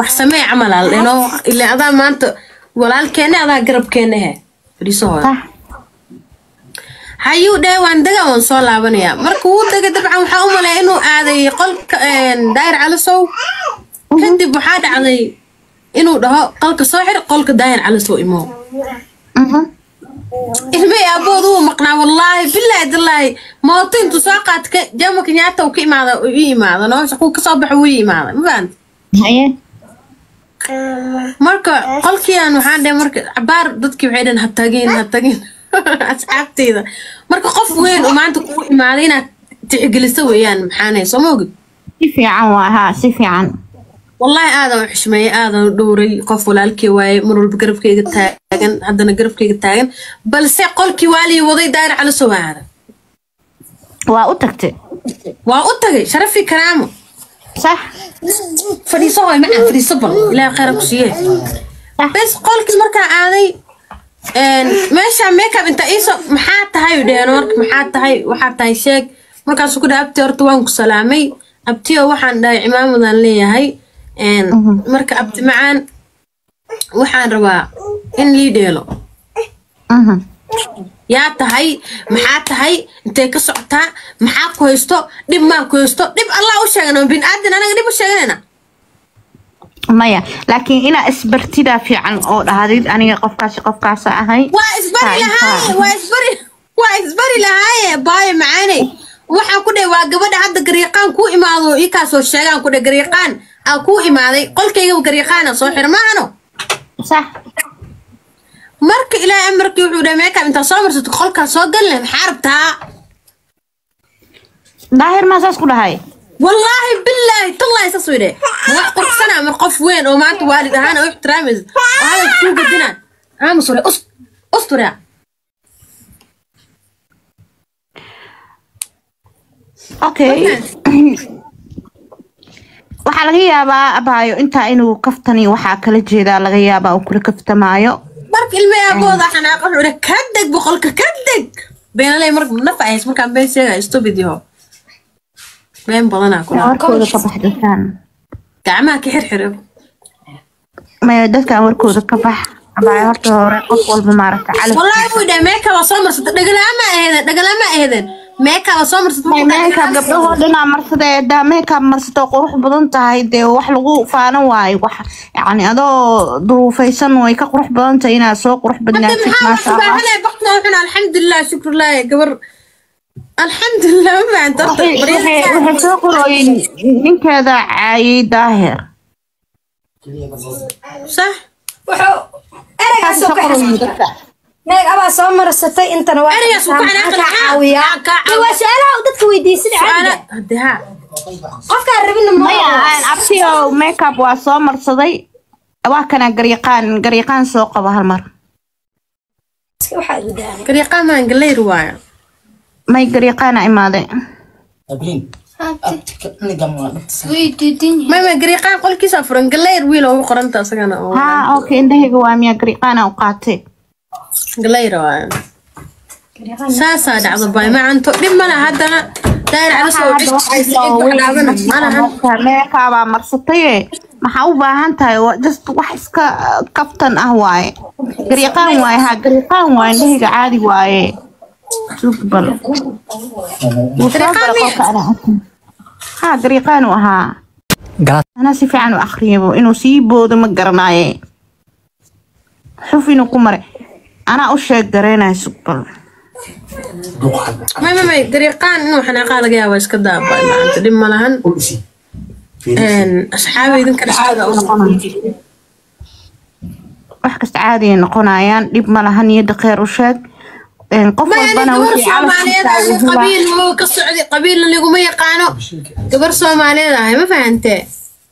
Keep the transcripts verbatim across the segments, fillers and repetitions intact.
وحسمي عمل لأنه اللي هذا ما أنت ولا الكنة هذا قرب كنه فريسه صح حيو ده وعندك ونصل لابنيا مركو ده قدر عم حاوم لأنه هذا قل داير على سو كنت بحاد على إنه ده قلك صاحر قلك داير على سو إمام اها إلمي أبوه مقنع والله بالله بالله ما طين تساقط جامك نياته وكي ماذا وي ماذا ناس أخوك صبح وي ماذا ما فهمت هي مركا قلك يا إنه حدا مركا عبار ضدك بعيدا هتاجين هتاجين أصحابتي ذا مركا قف وين وما عندك مالينا تعجل سوي يعني محاني صموجد سيفي عن ها سيفي عن والله هذا وحشمي هذا دوري قف ولا الكواي مرور بقرب كي تاجن عندنا قرب كي تاجن بل سيقول كوالي وضي داير على سوا هذا وأتكت وأتجي شرفي كرامه صح فريسة هاي معه فريسة بل لا خير بسيه بس قولك مركا عادي ماشي ميك اب انت ايسو محات هاي ودينورك محات هاي وحات هاي شيك مركا سو كده ابتي ارتوانك سلامي ابتي وحان داي عمامدان ليهاي ان مركا ابتي معان waxaan rabaa in lii dheelo aha yaa tahay maxaa tahay intee ka socotaa maxaa ku haysto dib ma ku haysto dib Allah u sheegano bin aadan anaga dib u sheeganayna maya laakiin ina isbartida fiican oo dhahdid aniga qofkaas qofkaas ahay waa isbari lahaay waa isbari waa isbari lahaay baay macaani waxa ku dhay waa gabadha hadda gariiqaan ku imaado ii ka soo sheegan ku dhay gariiqaan aan ku imaaday qolkayga gariiqaan soo xirmaano صح marka ilaa amarkii wuxuu dhameeyay ka inta soo marsato qolka soo galnay xarabta daahir ma saas ku dhahay wallahi billahi tallahi saswide wax qorxsana mar qof weyn oo maanta waalid ahaan oo ixtiraamis waxa ku gadina aamus wala ustura okay waxa laga yaabaa abaayo inta inuu kaftani waxa kala jeeda laga yaabaa uu kula kaftamaayo marka ilmaha abooda xanaaqo xure ka deg boqolka ka deg beenalay marka nafaayis marka been sheegay stupid yaho been badana kula warkooda ka baxdaan gacmaha ka xirxiro ma dadka warkooda ka bax abaayo horta hore qof walba maaragta cali wallahi wuu dhameeyay ka soo marsada dhagalama aheedan dhagalama aheedan meeka la soo marsado meeka gabdhaha dhina marsaday da meeka marsato qurux badan tahay de wax lagu faano waay wax yaani adoo duruufaysan way ka qurux badan tahay ina soo qurux badnaatid ma sha Allah ana baqna waxna alxamdulillah shukrullaah gabar alxamdulillah ma anta waxa soo qorooyin ninkeeda caayay daahir صح wuxuu erayga soo qorooyin meeg aba soo marsatay intana waa erayga soo kana caawiya waa su'aalaha dadka weydiisan caadi hadaha qofka rabin ma aan abtiyo makeup waa soo marsaday waa kana gariiqaan gariiqaan soo qaba hal mar waxa uu daan gariiqaan ma galay ruwaaya may gariiqaan imaaday abrin ما ما قريقان قل كيسا فرن قلير ويل أو قرنتا سكنا ها أوكي إنده جوامي قريقان أو قاتي قلير وين ساسا دعوة باي ما عن تقدم منا هذا داير على سوق أنا ميكا با مرسطية ما حاوبا هانتا جست وحسك كفتن أهواي قريقان واي ها قريقان واي إنده عادي واي شوف بل قريقان ها قريقان وها أنا سيفي عنو أخريبو إنو سيبو دو مقرناي حوف إنو كمري أنا أشيك قرينا سبل ما ما ما قريقان إنو حنا قال قيا ويس كداب باي ما أنت دم لهن إن أصحابي ذنك العادة وحكست عادي نقونايان دب ملهن يد خير وشيك ما يعني قبر سوماليدا قبيل مو كالسعودي قبيل اللي يقوم يقانو قبر سوماليدا هاي ما فهمتي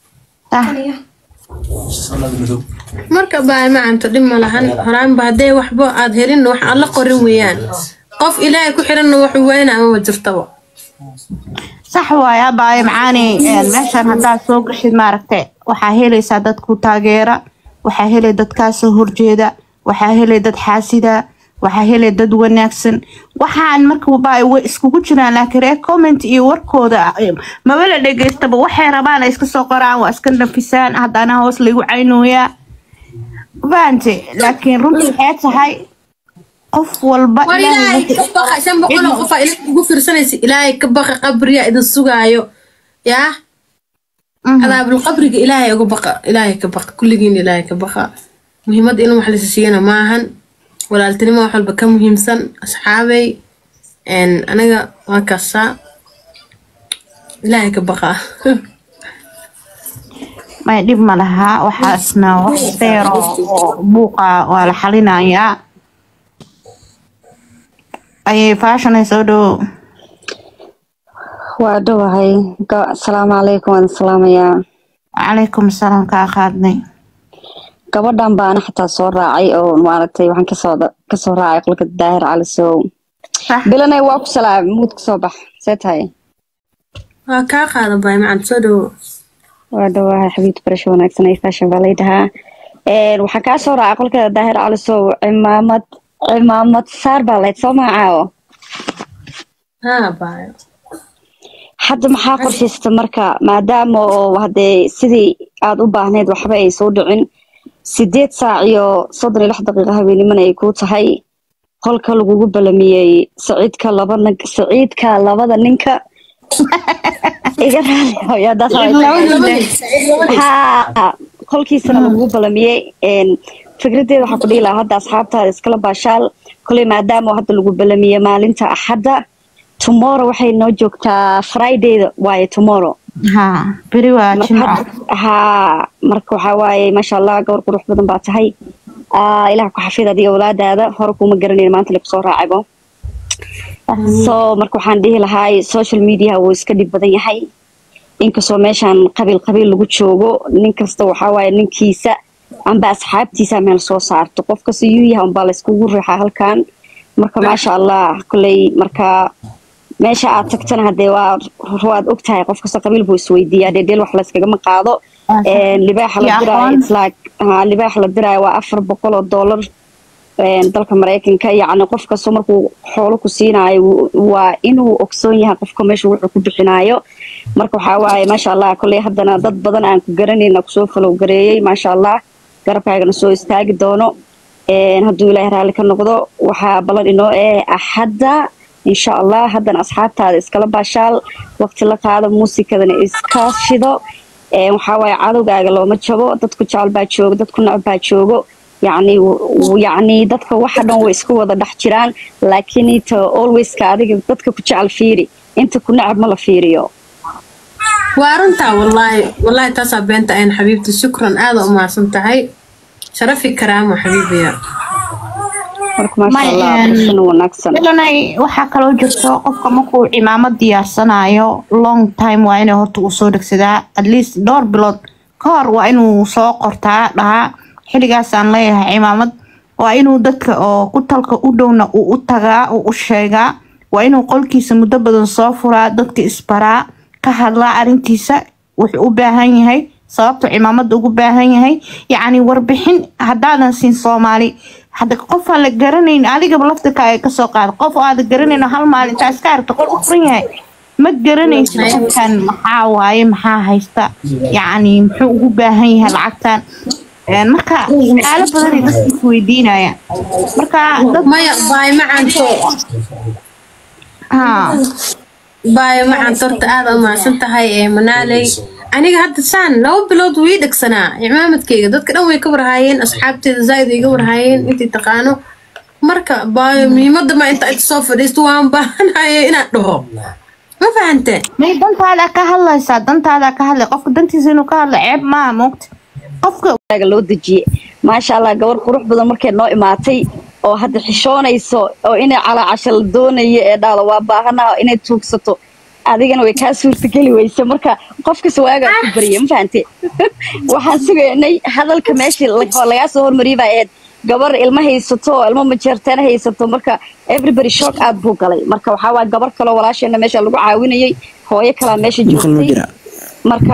مركب باي ما أنت دم لهن هران بعدي وحبو أظهرين وح الله قرن ويان قف إلهي كحرن وحوينا ما وجرتوا صح ويا باي معاني المشهر هذا سوق شيء ما ركتي وحاهيلي سادتكو تاجيرة وحاهيلي دد كاسو هرجيدة وحاهيلي دد حاسدة waxa helay dad wanaagsan waxaan marka baa way iskugu jiraan laakiin reer comment iyo warkooda ma wala dhageystaba waxay rabaan iska soo qoraan waa iska nafisaan hadana hoos lagu caynooya baante laakiin runtii waxay tahay qof walba ilaahay ka baqa shan boqol oo qof ilaahay ugu fiirsanaysa ilaahay ka baqa qabriga idin sugaayo yaa cadaabul qabriga ilaahay ugu baqa ilaahay ka baqa kulligiin ilaahay ka baqa muhiimad in wax la siiyana maahan walaaltinimo wax walba ka muhiimsan asxaabay en anaga waa kasa ilaahay ka baqa ma dib ma laha waxaasna wax deero buuqa waa la xalinayaa ay fashion soo dhow waa dhawahay assalaamu calaykum waan salaamayaa calaykum salaam ka qaadnay gabadhan baana xataa soo raacay oo maaragtay waxaan kasoo kasoo raacay qolka daahir cali sow bilanay waa ku salaam muud kasoo bax see tahay waa kaa qaada bay macaan soo dhow waa dhawahay xabiibti barasho wanaagsan ay fashion baa laydahaa waxaan kaa soo raacay qolka daahir cali sow cimaamad cimaamad saar baa layd soo magacaawo haa baayo hadda maxaa qorshaysata marka maadaama oo haddee sidii aada u baahneyd waxba ay soo dhicin sideed saac iyo soddon iyo lix daqiiqa habeenimana ay kuu tahay qolka lagugu balamiyey saciidka laba nin saciidka labada ninka iga raaliha qolkiisana lagugu balamiyey fikradeeda waxaa ku dhihi lahaa hadda asxaabtaada iskala baashaal koley maadaama hadda lagu balamiyey maalinta axadda tomorrow waxay noo joogtaa fridayda waaye tomorrow ha beri waa jimco ha marka waxa waaye masha Allah gabar qurux badan baa tahay ah ilaah ku xafiid adiga walaadaada hore kuma garanay maanta la soo raacaybo so marka waxaan dhihi lahaa social media wuu iska dhib badan yahay inkastoo meeshan qabiil qabiil lagu joogo nin kasta waxa waaye ninkiisa amba asxaabtiisa meel soo saarto qof kasta uu yahay amba la iskugu riixaa halkan marka masha Allah kulay marka meesha aad tagtana hadee waa waad ogtahay qof kasta qabiil buu isweydiiyaa dheel wax la iskaga maqaado een libaax la diray it's like ha libaax la diray waa afar boqol oo dollar een dalka Mareykanka yacni qof kasta markuu xoolo ku siinayo waa inuu ogsoon yahay qofka meesha wuxuu ku bixinayo marka waxa waaye masha Allah kulay hadana dad badan aan ku garanayna ku soo follow gareeyay masha Allah garabkaagana soo istaagi doono een haduu Ilaahay raali ka noqdo waxa balan inoo ee axada إن شاء الله هذا أصحاب هذا إسكال باشال وقت لك هذا موسيقى ذا إسكاشيدو وحاول عادو قاعد ما تشوفه دتك تشال باتشوق دتك نعب باتشوقه يعني ويعني دتك واحد هو إسكو هذا دحشران لكن أنت always كذا دتك تشال فيري أنت كنا عب ملا فيريو وارنتا والله والله تصاب بنت أين حبيبتي شكرا هذا وما سنتهي شرفي كرام وحبيبي waxaa kaloo jirto qofka markuu cimaamad diyaarsanayo long time waa inay horta uu soo dhegsadaa at least dhowr bilood ka hor waa inuu soo qortaa dhahaa xilligaasaan leeyahay cimaamad waa inuu dadka oo ku talka u dhowna uu u tagaa uu u sheegaa waa inuu qolkiisa muddo badan soo furaa dadka isbaraa ka hadlaa arrintiisa wuxuu u baahan yahay sababta cimaamada ugu baahan yahay yacni warbixin haddaadan siin Soomaali hadda qof aan la garanayn adiga laftirka ay ka soo qaad qof aad garanayno hal maalin taas ka aragto qol u furan yahay ma garanaysid qofkan maxaa waaye maxaa haysta yacni muxuu ugu baahan yahay lacagtan marka su'aalo badan ay dadku isweydiinayaan marka dad maya baay macanto ha baay macanto aad u maasan tahay ee manaalay aniga hadda saan laba bilood way dhagsanaa ciimaamadkayga dadka dhan way ka warhaayeen asxaabteeda zaid iga warhaayeen intii taqaano marka baayo muhiimada ma inta ay soo fadhiisto waan baahanahay inaad dhaho ma fahantay may dantaada ka hadlaysaa dantaada ka hadlay qofka dantiisa inuu ka hadlo ceeb ma moogta qofka loo dejiyay maasha Allah gabar qurux badan markay noo imaatay oo hadda xishoonayso oo inay cala cashal doonayo ee dhaalo waa baahanaa inay tuugsato adigana way ka suurtageli weysa marka qofka swaaga ku bariyo ma fahanti waxaan sugeynay hadalka meeshii laga soo hormariyay ee gabar ilma haysato ilma ma jeertaan haysato marka everybody shock aad buu galay marka waxa waa gabar kale walaasheena meesha lagu caawinayay hooyo kala meesha joogtay marka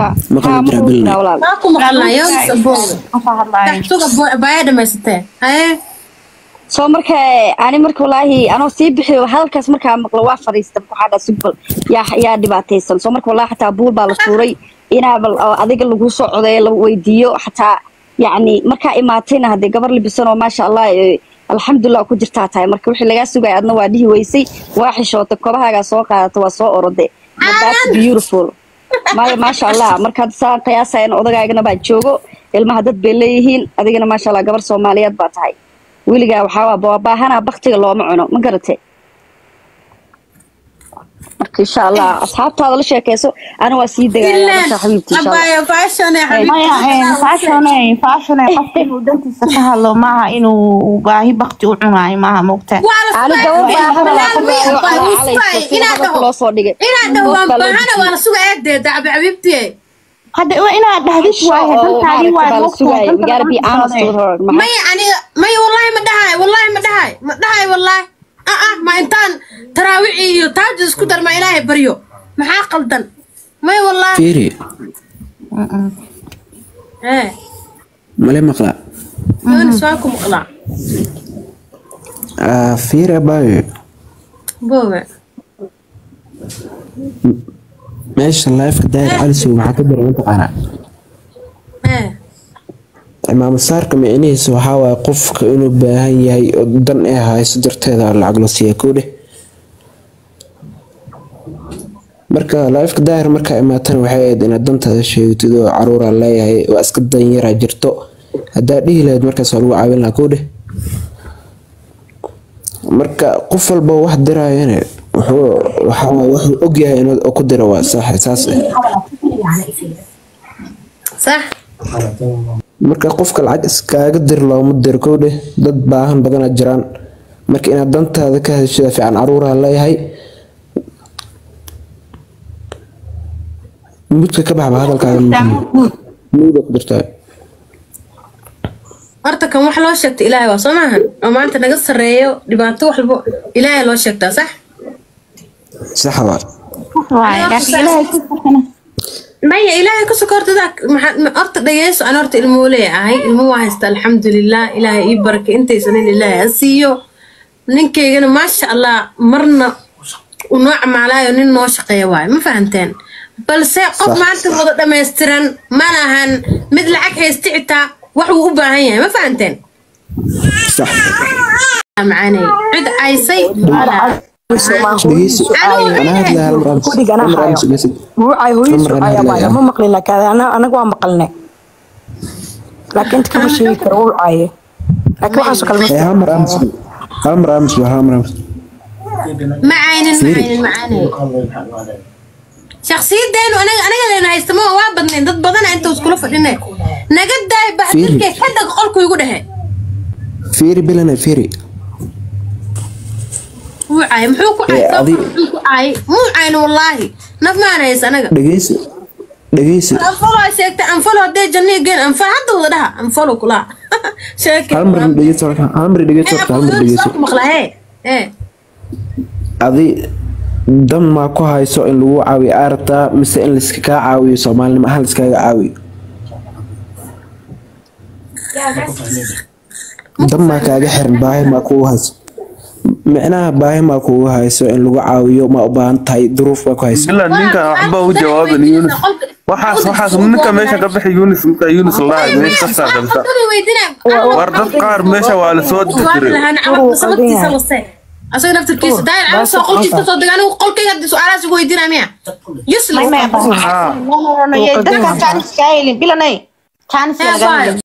ma ku maqlayo saboo taxtuga baayada meesate haye soo marka ani marka wallahi anoo sii bixiyo halkaas marka maqlo waa fariista waxa dha subal yaa yaa dhibaataysan soo marka wallahi xataa buul baa la suuray inaa bal adiga lagu soo codeeyo la weydiiyo xataa yani marka imaatayna hadii gabar libisan oo ma sha Allah alxamdulillah ku jirtaa tahay marka wixii laga sugay adna waa dhihi weysay waa xishoota kobahaaga soo qaadato waa soo orode that's beautiful ma ma sha Allah marka saan qiyaasayna odagaagana baa joogo ilmaha dad bay leeyihiin adigana ma sha Allah gabar Soomaaliyeed baa tahay wiliga waxa waa baahana baqtiga looma cuno ma garatay marka insha Allah asxaabtaada la sheekayso ana waa sii dagaalayaa saaxiibtii insha Allah abaya fashion ee maya fashion ee fashion ee qofkii uu dantiisa ka hadlo maaha inuu baahi baqti u cunaayo maaha moogtaa ani gabadha loo soo dhigay inaad dhawaan baahana waa la sugaa eedeeda xabiibtii hadda waa inaad dhahdid waaye dantaadii waa moogtaa we gotta be honest with her maya aniga maya wallahi ma dhahay wallahi ma dhahay ma dhahay wallahi ah ah ma intaan taraawici iyo taajis ku darma ilaahay baryo maxaa qaldan maya wallahi fiiri eh male maqla ana soo ku maqla ah fiiri baayo booba meesha life ka daayir calisoo maxaa ka daran taqaana eh imaam saarka micnihiisu waxa waa qofka inuu baahan yahay oo dan ay hayso darteeda lacag la siiyo koode marka life ka daayir marka imaatan waxay aad in dantada sheegtid oo caruur leeyahay waa iska dan yara jirto hadaa dhihi lahayd markaas waa lagu caawin lahaa koode marka qof walba wax diraayana wuxuu waxa wuxuu og yahay inuu ku diro waa sax saas صح marka qofka lacag iskaaga dir looma dir koode dad baahan badan jiraan marka inaad dantaada ka hesho fiican caruuraha leeyahay mudka ka baxba hadalkaaga muddo ku dirtaa horta kan wax loo sheegto ilaahay waa Soomahan oo maanta naga sareeyo dhibaato waxba ilaahay loo sheegtaa sax sax waa waaye laakiin ilaahay ku sakana maya ilaahay ku sokortada horta dhageeyso aan horta ilmo leeyahay ilmo waa haysta alxamdulillah ilaahay ii baraka intaysan ilaahay asiiyo ninkeygana ma sha Allah marna u nooc maalaayo nin noo shaqeeyo waay ma fahanteen balse qof maanta wada dhameystiran ma lahan mid lacag haysta xitaa wax uu u baahan yahay ma fahanteen صح معاني عد عايسي انا هاد لها الرمز هو عاي هو يسوع يا بايا ما مقلين لك انا انا قوا مقلنا لكن انت كم شيء كرو عاي لكن waxaa soo kalma يا امر امس امر امس يا امر امس معاين معاين معاني شخصيتين وانا انا اللي هيستمو waa badneen dad badan inta isku fadhinay naga daay baxdilkay ka dag qolku igu dhahay fiiri bilana fiiri wuu caay muxuu ku caay ku caay muu caay wallahi naf ma anaysa anaga dhageysi dhageysi anfolo sheegta anfolo hadee jannay geen anfa hadda wada dhaha anfolo kula sheekay amr dhageysi amr dhageysi amr dhageysi maqlahay ee adi dan ma ku hayso in lagu caawiyo arta mise in liska ka caawiyo Soomaalnimo ahal iskaga caawiyo dan ma kaaga xiran baahi ma ku hayso macnaha baahi ma ku hayso in lagu caawiyo ma u baahan tahay duruuf ba ku hayso illa ninka waxba u jawaaban Yunus waxaas waxaas ninka meesha ka bixi Yunus ninka Yunus Allah meesha ka saarta war dad qaar meesha waa la soo diray أصلاً نفس الكيس ده أنا سو قلت تصدق أنا قلت كذا دي سؤال أسوي يدينا ميا يسلم ما ما يبغى لا لا لا يدك كان سكايلين بلا ناي كان سكايلين